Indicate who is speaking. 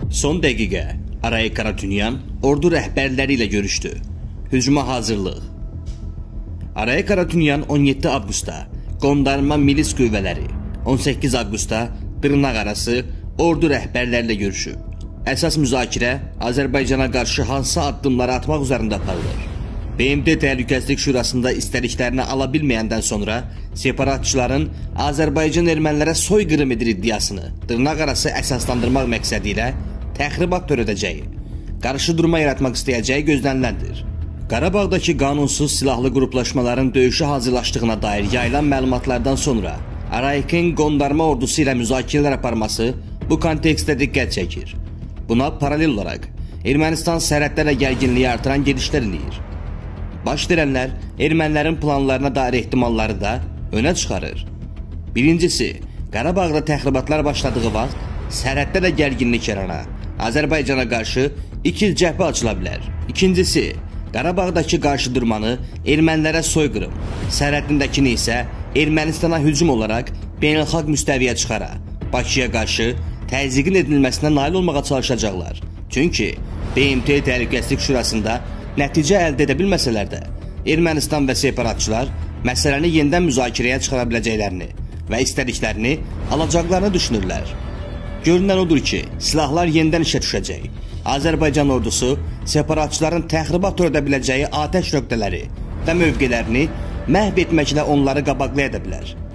Speaker 1: Son dəqiqə Arayik Karatunyan ordu rəhbərləri ilə görüşdü. Hücuma hazırlıq. Arayik Karatunyan 17 avqustda Qondarma Milis Qüvvələri, 18 avqustda dırnaqarası ordu rəhbərləri ilə görüşüb. Əsas müzakirə Azərbaycana qarşı hansı addımları atmaq üzərində aparılır. BMT Təhlükəsizlik Şurasında istədiklərini ala bilməyəndən sonra separatçıların Azərbaycan ermənilərə soyqırım edir iddiasını dırnaqarası əsaslandırmaq məqsədi ilə təxribat törədəcəyi, qarşıdurma yaratmaq istəyəcəyi gözləniləndir. Qarabağdakı qanunsuz silahlı qruplaşmaların döyüşə hazırlaşdığına dair yayılan məlumatlardan sonra Arayikin qondarma ordusu ilə müzakirələr aparması bu kontekstdə diqqət çəkir. Buna paralel olaraq Ermənistan sərhədlərlə gərginliyi artıran gedişlər eləyir. Baş verənlər ermənilərin planlarına dair ehtimalları da önə çıxarır. Birincisi, Qarabağda təxribatlar başladığı vaxt sərhədlərlə gərginlik yarana Azərbaycana qarşı iki cəbhə açıla bilər. İkincisi, Qarabağdakı qarşıdurmanı ermənilərə soyqırım, sərhədindəkini isə Ermənistana hücum olaraq beynəlxalq müstəviyə çıxara, Bakıya qarşı təzyiqin edilməsinə nail olmağa çalışacaqlar. Çünki BMT Təhlükəsizlik Şurasında nəticə əldə edə bilməsələr də, Ermənistan və separatçılar məsələni yenidən müzakirəyə çıxara biləcəklərini və istədiklərini alacaqlarını düşünürlər. Görünən odur ki, silahlar yenidən işə düşəcək. Azərbaycan ordusu separatçıların təxribat törədə biləcəyi atəş nöqtələri və mövqelərini məhv etməklə onları qabaqlaya da bilər.